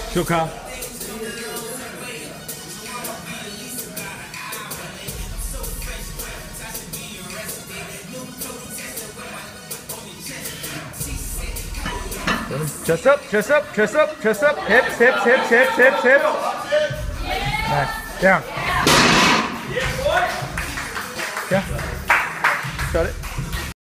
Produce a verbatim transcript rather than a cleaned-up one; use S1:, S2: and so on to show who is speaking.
S1: Shuka. Chest up, chest up, chest up, chest up. Hips, hips, hips, hips, hips, hips. Nice. Down. Yeah. Got it.